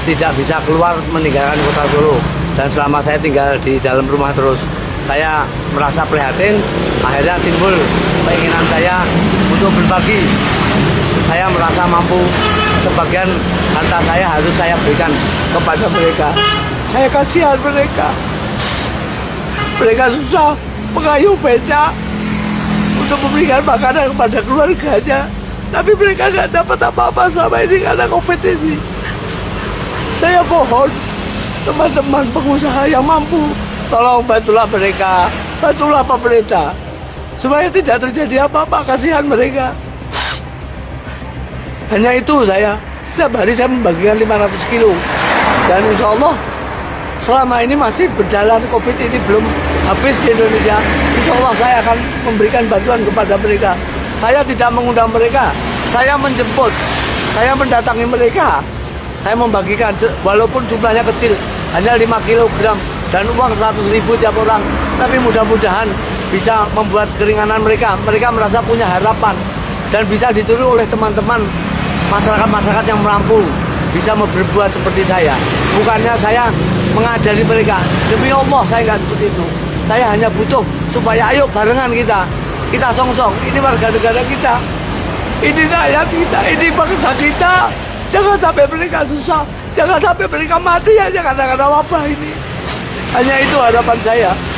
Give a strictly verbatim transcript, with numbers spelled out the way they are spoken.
tidak bisa keluar meninggalkan kota Solo. Dan selama saya tinggal di dalam rumah terus, saya merasa prihatin. Akhirnya timbul keinginan saya untuk berbagi. Saya merasa mampu, sebagian harta saya harus saya berikan kepada mereka. Saya kasihan mereka. Mereka susah mengayuh beca untuk memberikan makanan kepada keluarganya. Tapi mereka nggak dapat apa-apa selama ini karena COVID ini. Saya mohon teman-teman pengusaha yang mampu, tolong bantulah mereka, bantulah pemerintah supaya tidak terjadi apa-apa. Kasihan mereka. Hanya itu saya, setiap hari saya membagikan lima ratus kilo. Dan insya Allah selama ini masih berjalan, COVID ini belum habis di Indonesia. Insya Allah saya akan memberikan bantuan kepada mereka. Saya tidak mengundang mereka, saya menjemput, saya mendatangi mereka. Saya membagikan, walaupun jumlahnya kecil, hanya lima kilogram dan uang seratus ribu tiap orang. Tapi mudah-mudahan bisa membuat keringanan mereka. Mereka merasa punya harapan dan bisa ditiru oleh teman-teman masyarakat-masyarakat yang mampu, bisa berbuat seperti saya. Bukannya saya mengajari mereka, demi Allah saya nggak seperti itu. Saya hanya butuh supaya ayo barengan kita, kita song-song, ini warga negara kita, ini rakyat kita, ini bangsa kita. Jangan sampai mereka susah, jangan sampai mereka mati hanya karena wabah ini. Hanya itu harapan saya.